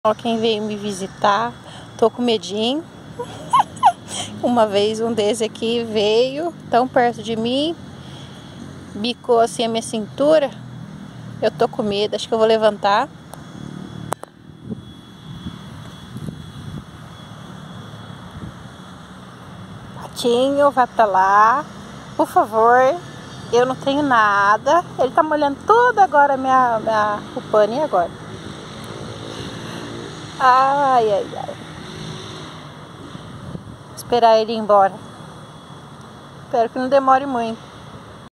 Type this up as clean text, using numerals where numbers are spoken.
Ó, quem veio me visitar, tô com medinho. Uma vez um desse aqui veio tão perto de mim, bicou assim a minha cintura. Eu tô com medo, acho que eu vou levantar. Patinho, vai pra lá, por favor. Eu não tenho nada. Ele tá molhando tudo agora, o pano. E agora? Ai, ai, ai. Esperar ele ir embora. Espero que não demore muito.